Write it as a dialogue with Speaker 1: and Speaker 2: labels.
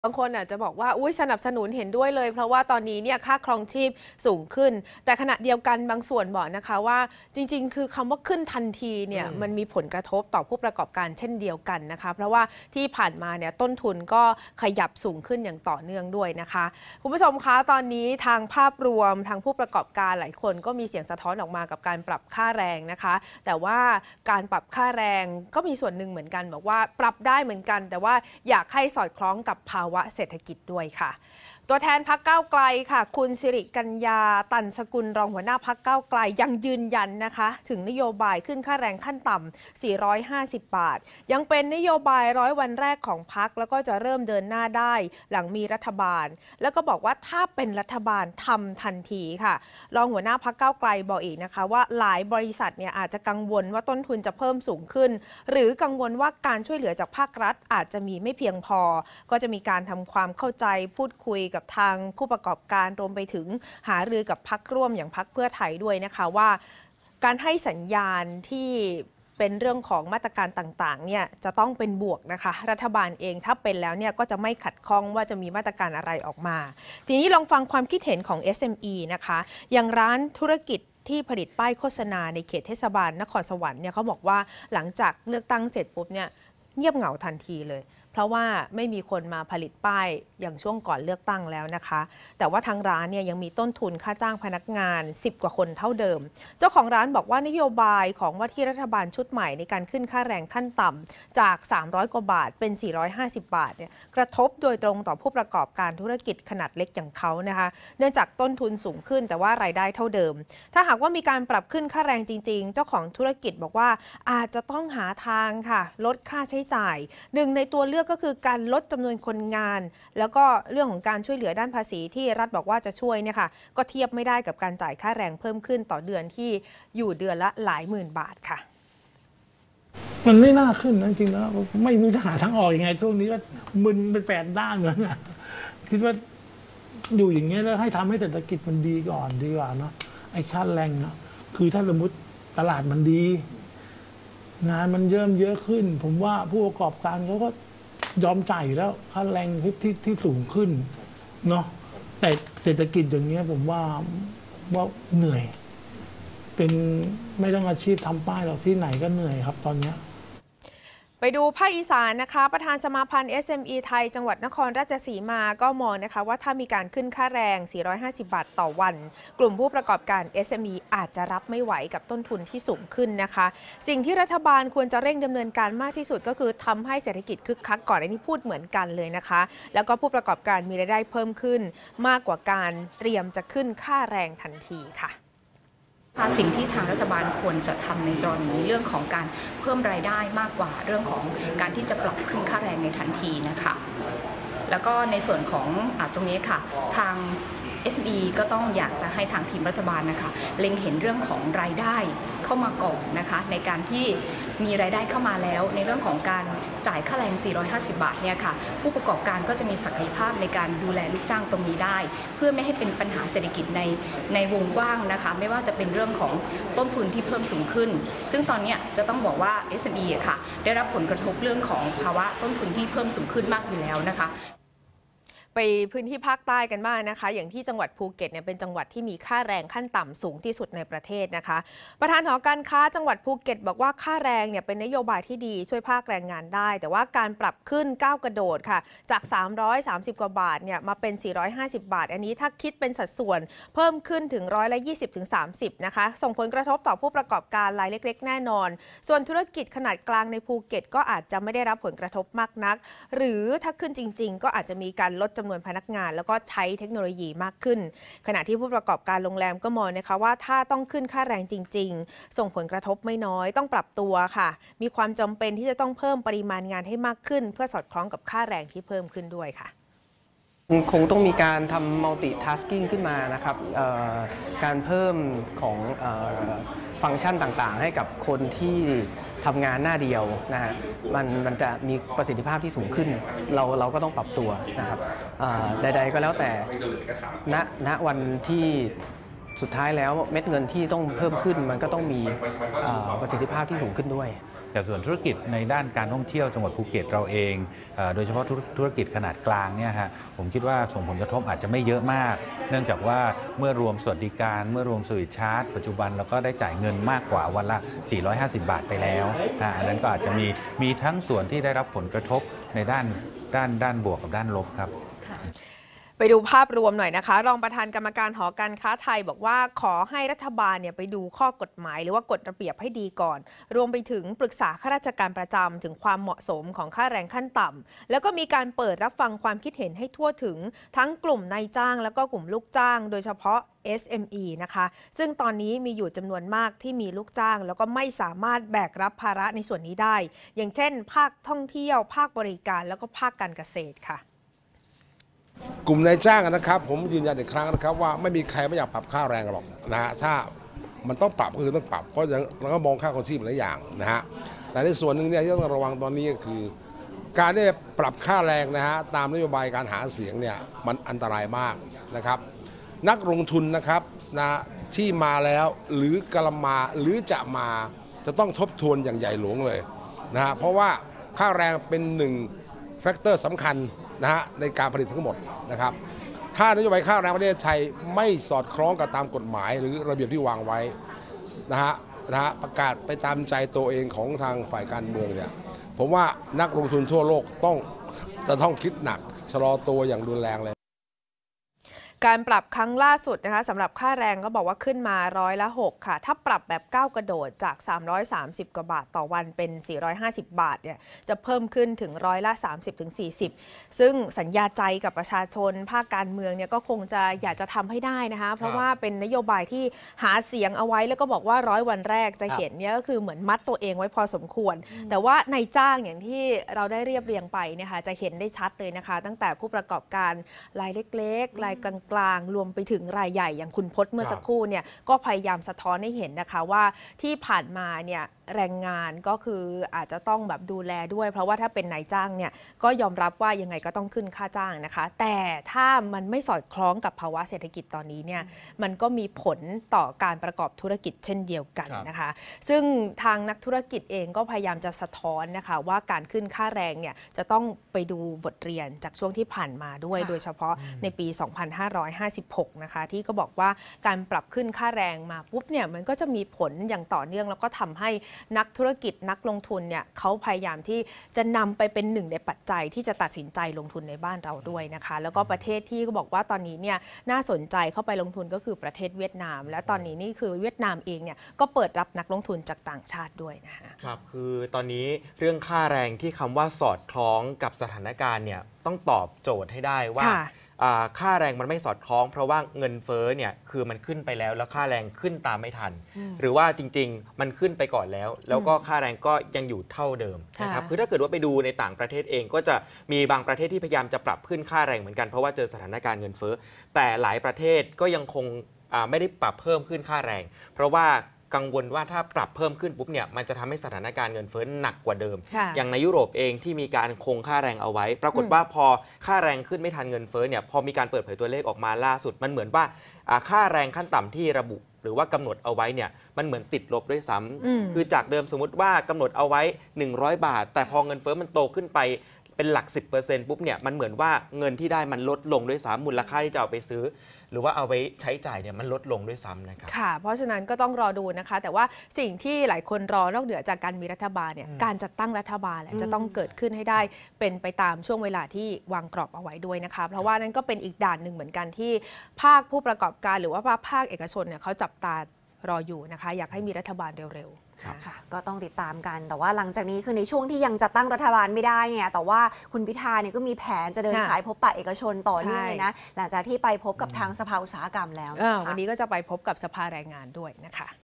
Speaker 1: บางคนอาจจะบอกว่าอุ้ยสนับสนุนเห็นด้วยเลยเพราะว่าตอนนี้เนี่ยค่าครองชีพสูงขึ้นแต่ขณะเดียวกันบางส่วนบอกนะคะว่าจริงๆคือคำว่าขึ้นทันทีเนี่ยมันมีผลกระทบต่อผู้ประกอบการเช่นเดียวกันนะคะเพราะว่าที่ผ่านมาเนี่ยต้นทุนก็ขยับสูงขึ้นอย่างต่อเนื่องด้วยนะคะคุณผู้ชมคะตอนนี้ทางภาพรวมทางผู้ประกอบการหลายคนก็มีเสียงสะท้อนออกมากับการปรับค่าแรงนะคะแต่ว่าการปรับค่าแรงก็มีส่วนหนึ่งเหมือนกันบอกว่าปรับได้เหมือนกันแต่ว่าอยากให้สอดคล้องกับภาวะเศรษฐกิจด้วยค่ะตัวแทนพรรคก้าวไกลค่ะคุณสิริกัญญาตันสกุลรองหัวหน้าพรรคก้าวไกลยังยืนยันนะคะถึงนโยบายขึ้นค่าแรงขั้นต่ำ450 บาทยังเป็นนโยบาย100 วันแรกของพรรคแล้วก็จะเริ่มเดินหน้าได้หลังมีรัฐบาลแล้วก็บอกว่าถ้าเป็นรัฐบาลทำทันทีค่ะรองหัวหน้าพรรคก้าวไกลบอกอีกนะคะว่าหลายบริษัทเนี่ยอาจจะกังวลว่าต้นทุนจะเพิ่มสูงขึ้นหรือกังวลว่าการช่วยเหลือจากภาครัฐอาจจะมีไม่เพียงพอก็จะมีการทำความเข้าใจพูดคุยกับทางผู้ประกอบการรวมไปถึงหารือกับพรรคร่วมอย่างพรรคเพื่อไทยด้วยนะคะว่าการให้สัญญาณที่เป็นเรื่องของมาตรการต่างๆเนี่ยจะต้องเป็นบวกนะคะรัฐบาลเองถ้าเป็นแล้วเนี่ยก็จะไม่ขัดข้องว่าจะมีมาตรการอะไรออกมาทีนี้ลองฟังความคิดเห็นของ SME นะคะอย่างร้านธุรกิจที่ผลิตป้ายโฆษณาในเขตเทศบาลนครสวรรค์เนี่ยเขาบอกว่าหลังจากเลือกตั้งเสร็จปุ๊บเนี่ยเงียบเหงาทันทีเลยเพราะว่าไม่มีคนมาผลิตป้ายอย่างช่วงก่อนเลือกตั้งแล้วนะคะแต่ว่าทางร้านเนี่ยยังมีต้นทุนค่าจ้างพนักงาน10 กว่าคนเท่าเดิมเจ้าของร้านบอกว่านโยบายของว่าที่รัฐบาลชุดใหม่ในการขึ้นค่าแรงขั้นต่ำจาก300 กว่าบาทเป็น450 บาทเนี่ยกระทบโดยตรงต่อผู้ประกอบการธุรกิจขนาดเล็กอย่างเขานะคะเนื่องจากต้นทุนสูงขึ้นแต่ว่ารายได้เท่าเดิมถ้าหากว่ามีการปรับขึ้นค่าแรงจริงๆเจ้าของธุรกิจบอกว่าอาจจะต้องหาทางค่ะลดค่าใช้จ่ายหนึ่งในตัวเลือกก็คือการลดจำนวนคนงานแล้วก็เรื่องของการช่วยเหลือด้านภาษีที่รัฐบอกว่าจะช่วยเนี่ยค่ะก็เทียบไม่ได้กับการจ่ายค่าแรงเพิ่มขึ้นต่อเดือนที่อยู่เดือนละหลายหมื่นบาทค่ะ
Speaker 2: มันไม่น่าขึ้นนะจริงๆแล้วไม่รู้จะหาทางออกยังไงช่วงนี้ก็มึนเป็น8 ด้านเหมือนกันคิดว่าอยู่อย่างเงี้ยแล้วให้ทำให้เศรษฐกิจมันดีก่อนดีกว่าเนาะไอ้ค่าแรงเนาะคือถ้าสมมติตลาดมันดีงานมันเยอะขึ้นผมว่าผู้ประกอบการเขาก็ยอมจ่ายอยู่แล้วค่าแรงที่สูงขึ้นเนาะแต่เศรษฐกิจอย่างเงี้ยผมว่าเหนื่อยเป็นไม่ต้องอาชีพทำป้ายหรอกที่ไหนก็เหนื่อยครับตอนนี้
Speaker 1: ไปดูภาคอีสานนะคะประธานสมาพันธ์ SME ไทยจังหวัดนครราชสีมาก็มองนะคะว่าถ้ามีการขึ้นค่าแรง450 บาทต่อวันกลุ่มผู้ประกอบการ SME อาจจะรับไม่ไหวกับต้นทุนที่สูงขึ้นนะคะสิ่งที่รัฐบาลควรจะเร่งดำเนินการมากที่สุดก็คือทำให้เศรษฐกิจคึกคักก่อนอันนี้พูดเหมือนกันเลยนะคะแล้วก็ผู้ประกอบการมีรายได้เพิ่มขึ้นมากกว่าการเตรียมจะขึ้นค่าแรงทันทีค่ะ
Speaker 3: สิ่งที่ทางรัฐบาลควรจะทำในตอนนี้เรื่องของการเพิ่มรายได้มากกว่าเรื่องของการที่จะปรับขึ้นค่าแรงในทันทีนะคะแล้วก็ในส่วนของตรงนี้ค่ะทาง SME ก็ต้องอยากจะให้ทางทีมรัฐบาลนะคะเล็งเห็นเรื่องของรายได้เข้ามาก่อนนะคะในการที่มีรายได้เข้ามาแล้วในเรื่องของการจ่ายค่าแรง450 บาทเนี่ยค่ะผู้ประกอบการก็จะมีศักยภาพในการดูแลลูกจ้างตรงนี้ได้เพื่อไม่ให้เป็นปัญหาเศรษฐกิจในวงกว้างนะคะไม่ว่าจะเป็นเรื่องของต้นทุนที่เพิ่มสูงขึ้นซึ่งตอนนี้จะต้องบอกว่า SME ค่ะได้รับผลกระทบเรื่องของภาวะต้นทุนที่เพิ่มสูงขึ้นมากอยู่แล้วนะคะ
Speaker 1: ไปพื้นที่ภาคใต้กันบ้างนะคะอย่างที่จังหวัดภูเก็ตเนี่ยเป็นจังหวัดที่มีค่าแรงขั้นต่ำสูงที่สุดในประเทศนะคะประธานหอการค้าจังหวัดภูเก็ตบอกว่าค่าแรงเนี่ยเป็นนโยบายที่ดีช่วยภาคแรงงานได้แต่ว่าการปรับขึ้นก้าวกระโดดค่ะจาก330 กว่าบาทเนี่ยมาเป็น450 บาทอันนี้ถ้าคิดเป็นสัดส่วนเพิ่มขึ้นถึง20-30%นะคะส่งผลกระทบต่อผู้ประกอบการรายเล็กๆแน่นอนส่วนธุรกิจขนาดกลางในภูเก็ตก็อาจจะไม่ได้รับผลกระทบมากนักหรือถ้าขึ้นจริงๆก็อาจจะมีการลดจำนวนพนักงานแล้วก็ใช้เทคโนโลยีมากขึ้นขณะที่ผู้ประกอบการโรงแรมก็มองนะคะว่าถ้าต้องขึ้นค่าแรงจริงๆส่งผลกระทบไม่น้อยต้องปรับตัวค่ะมีความจำเป็นที่จะต้องเพิ่มปริมาณงานให้มากขึ้นเพื่อสอดคล้องกับค่าแรงที่เพิ่มขึ้นด้วยค่ะ
Speaker 4: คงต้องมีการทำ multitasking ขึ้นมานะครับการเพิ่มของฟังก์ชันต่างๆให้กับคนที่ทำงานหน้าเดียวนะฮะมันจะมีประสิทธิภาพที่สูงขึ้นเราก็ต้องปรับตัวนะครับใดๆก็แล้วแต่ณวันที่สุดท้ายแล้วเม็ดเงินที่ต้องเพิ่มขึ้นมันก็ต้องมีประสิทธิภาพที่สูงขึ้นด้วย
Speaker 5: แต่ส่วนธุรกิจในด้านการท่องเที่ยวจังหวัดภูเก็ตเราเองโดยเฉพาะธุรกิจขนาดกลางเนี่ยฮะผมคิดว่าส่งผลกระทบอาจจะไม่เยอะมากเนื่องจากว่าเมื่อรวมสวัสดิการเมื่อรวมสวิตชาร์จปัจจุบันเราก็ได้จ่ายเงินมากกว่าวันละ450 บาทไปแล้วอันนั้นก็อาจจะมีทั้งส่วนที่ได้รับผลกระทบในด้านบวกกับด้านลบครับ
Speaker 1: ไปดูภาพรวมหน่อยนะคะรองประธานกรรมการหอการค้าไทยบอกว่าขอให้รัฐบาลไปดูข้อกฎหมายหรือว่ากฎระเบียบให้ดีก่อนรวมไปถึงปรึกษาข้าราชการประจำถึงความเหมาะสมของค่าแรงขั้นต่ำแล้วก็มีการเปิดรับฟังความคิดเห็นให้ทั่วถึงทั้งกลุ่มนายจ้างแล้วก็กลุ่มลูกจ้างโดยเฉพาะ SME นะคะซึ่งตอนนี้มีอยู่จำนวนมากที่มีลูกจ้างแล้วก็ไม่สามารถแบกรับภาระในส่วนนี้ได้อย่างเช่นภาคท่องเที่ยวภาคบริการแล้วก็ภาคการเกษตรค่ะ
Speaker 6: กลุ่มนายจ้างนะครับผมยืนยันอีกครั้งนะครับว่าไม่มีใครไม่อยากปรับค่าแรงหรอกนะฮะถ้ามันต้องปรับก็คือต้องปรับเพราะเราก็มองค่าครองชีพหลายอย่างนะฮะแต่ในส่วนหนึ่งเนี่ยที่ต้องระวังตอนนี้ก็คือ การที่ปรับค่าแรงนะฮะตามนโยบายการหาเสียงเนี่ยมันอันตรายมากนะครับนักลงทุนนะครับนะที่มาแล้วหรือกำลังมาหรือจะมาจะต้องทบทวนอย่างใหญ่หลวงเลยนะฮะเพราะว่าค่าแรงเป็นหนึ่งแฟกเตอร์สำคัญนะฮะในการผลิตทั้งหมดนะครับถ้านโยบายค่าแรงประเทศไทยไม่สอดคล้องกับตามกฎหมายหรือระเบียบที่วางไว้นะฮะประกาศไปตามใจตัวเองของทางฝ่ายการเมืองเนี่ยผมว่านักลงทุนทั่วโลกจะต้องคิดหนักชะลอตัวอย่างรุนแรงเลย
Speaker 1: การปรับครั้งล่าสุดนะคะสำหรับค่าแรงก็บอกว่าขึ้นมา6%ค่ะถ้าปรับแบบก้าวกระโดดจาก330 กว่าบาทต่อวันเป็น450 บาทเนี่ยจะเพิ่มขึ้นถึง30-40%ซึ่งสัญญาใจกับประชาชนภาคการเมืองเนี่ยก็คงจะอยากจะทำให้ได้นะคะเพราะว่าเป็นนโยบายที่หาเสียงเอาไว้แล้วก็บอกว่า100 วันแรกจะเห็นเนี่ยก็คือเหมือนมัดตัวเองไว้พอสมควรแต่ว่านายจ้างอย่างที่เราได้เรียบเรียงไปนะคะจะเห็นได้ชัดเลยนะคะตั้งแต่ผู้ประกอบการรายเล็กๆรายกลางรวมไปถึงรายใหญ่อย่างคุณพจน์เมื่อสักครู่เนี่ยก็พยายามสะท้อนให้เห็นนะคะว่าที่ผ่านมาเนี่ยแรงงานก็คืออาจจะต้องแบบดูแลด้วยเพราะว่าถ้าเป็นนายจ้างเนี่ยก็ยอมรับว่ายังไงก็ต้องขึ้นค่าจ้างนะคะแต่ถ้ามันไม่สอดคล้องกับภาวะเศรษฐกิจตอนนี้เนี่ยมันก็มีผลต่อการประกอบธุรกิจเช่นเดียวกันนะคะซึ่งทางนักธุรกิจเองก็พยายามจะสะท้อนนะคะว่าการขึ้นค่าแรงเนี่ยจะต้องไปดูบทเรียนจากช่วงที่ผ่านมาด้วยโดยเฉพาะในปี 2556 นะคะที่ก็บอกว่าการปรับขึ้นค่าแรงมาปุ๊บเนี่ยมันก็จะมีผลอย่างต่อเนื่องแล้วก็ทำให้นักธุรกิจนักลงทุนเนี่ยเขาพยายามที่จะนำไปเป็นหนึ่งในปัจจัยที่จะตัดสินใจลงทุนในบ้านเราด้วยนะคะแล้วก็ประเทศที่ก็บอกว่าตอนนี้เนี่ยน่าสนใจเข้าไปลงทุนก็คือประเทศเวียดนามและตอนนี้นี่คือเวียดนามเองเนี่ยก็เปิดรับนักลงทุนจากต่างชาติด้วยนะคะ
Speaker 7: ครับคือตอนนี้เรื่องค่าแรงที่คำว่าสอดคล้องกับสถานการณ์เนี่ยต้องตอบโจทย์ให้ได้ว่าค่าแรงมันไม่สอดคล้องเพราะว่าเงินเฟ้อเนี่ยคือมันขึ้นไปแล้วค่าแรงขึ้นตามไม่ทันหรือว่าจริงๆมันขึ้นไปก่อนแล้วก็ค่าแรงก็ยังอยู่เท่าเดิมนะครับคือถ้าเกิดว่าไปดูในต่างประเทศเองก็จะมีบางประเทศที่พยายามจะปรับขึ้นค่าแรงเหมือนกันเพราะว่าเจอสถานการณ์เงินเฟ้อแต่หลายประเทศก็ยังคงไม่ได้ปรับเพิ่มขึ้นค่าแรงเพราะว่ากังวลว่าถ้าปรับเพิ่มขึ้นปุ๊บเนี่ยมันจะทำให้สถานการณ์เงินเฟ้อหนักกว่าเดิมอย่างในยุโรปเองที่มีการคงค่าแรงเอาไว้ปรากฏว่าพอค่าแรงขึ้นไม่ทันเงินเฟ้อเนี่ยพอมีการเปิดเผยตัวเลขออกมาล่าสุดมันเหมือนว่าค่าแรงขั้นต่ำที่ระบุหรือว่ากำหนดเอาไว้เนี่ยมันเหมือนติดลบด้วยซ้ำคือจากเดิมสมมติว่ากำหนดเอาไว้100 บาทแต่พอเงินเฟ้อมันโตขึ้นไปเป็นหลัก 10% ปุ๊บเนี่ยมันเหมือนว่าเงินที่ได้มันลดลงด้วยซ้ำมูลค่าที่จะเอาไปซื้อหรือว่าเอาไปใช้จ่ายเนี่ยมันลดลงด้วยซ้ำนะครับ
Speaker 1: ค่ะเพราะฉะนั้นก็ต้องรอดูนะคะแต่ว่าสิ่งที่หลายคนรอนอกเหนือจากการมีรัฐบาลเนี่ยการจัดตั้งรัฐบาลจะต้องเกิดขึ้นให้ได้เป็นไปตามช่วงเวลาที่วางกรอบเอาไว้ด้วยนะคะเพราะว่านั่นก็เป็นอีกด่านหนึ่งเหมือนกันที่ภาคผู้ประกอบการหรือว่าภาคเอกชนเนี่ยเขาจับตารออยู่นะคะอยากให้มีรัฐบาลเร็วๆ
Speaker 8: ค่ะก็ต้องติดตามกันแต่ว่าหลังจากนี้คือในช่วงที่ยังจัดตั้งรัฐบาลไม่ได้เนี่ยแต่ว่าคุณพิธาเนี่ยก็มีแผนจะเดินสายพบปะเอกชนต่อเนื่องเลยนะหลังจากที่ไปพบกับทางสภาอุตสาหกรรมแล้ว
Speaker 1: วันนี้ก็จะไปพบกับสภาแรงงานด้วยนะคะ